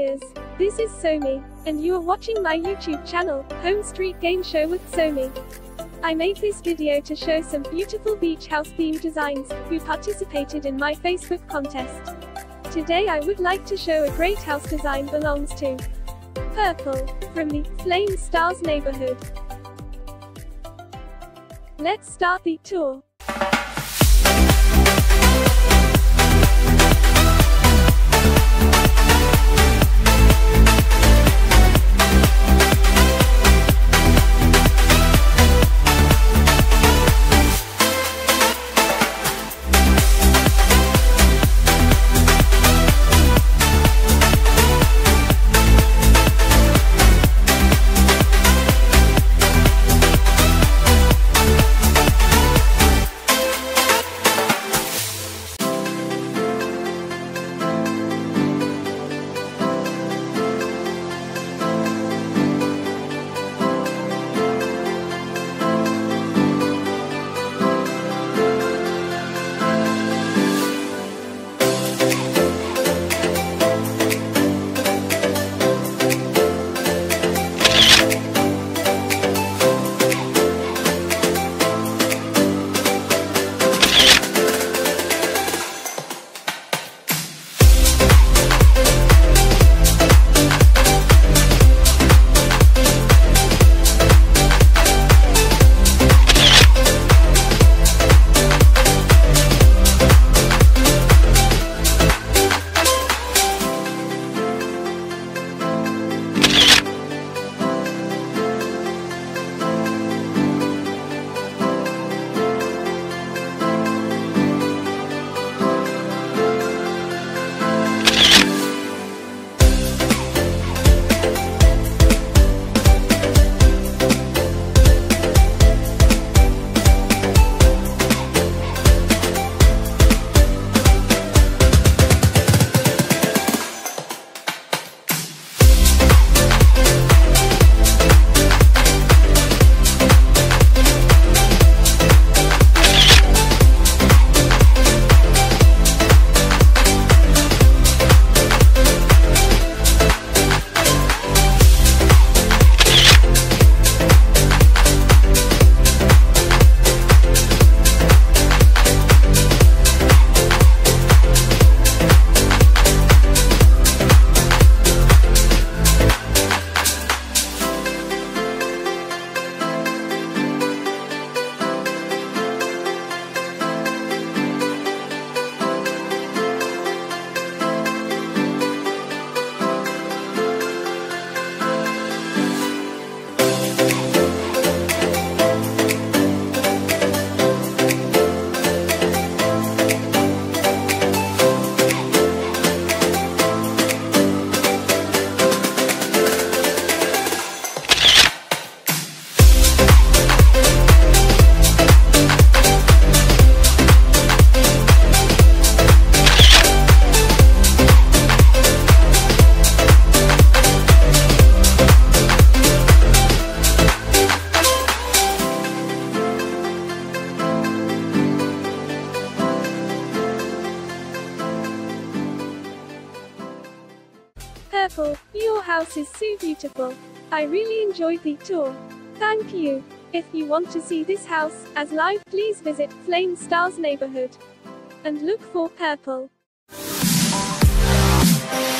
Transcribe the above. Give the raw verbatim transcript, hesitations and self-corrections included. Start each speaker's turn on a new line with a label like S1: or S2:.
S1: viewers. This is Somi, and you are watching my YouTube channel, Home Street Game Show with Somi. I made this video to show some beautiful beach house themed designs, who participated in my Facebook contest. Today I would like to show a great house design belongs to Purple, from the Flame Stars neighborhood. Let's start the tour. Purple, your house is so beautiful. I really enjoyed the tour. Thank you. If you want to see this house as live, please visit Flame Stars neighborhood and look for Purple.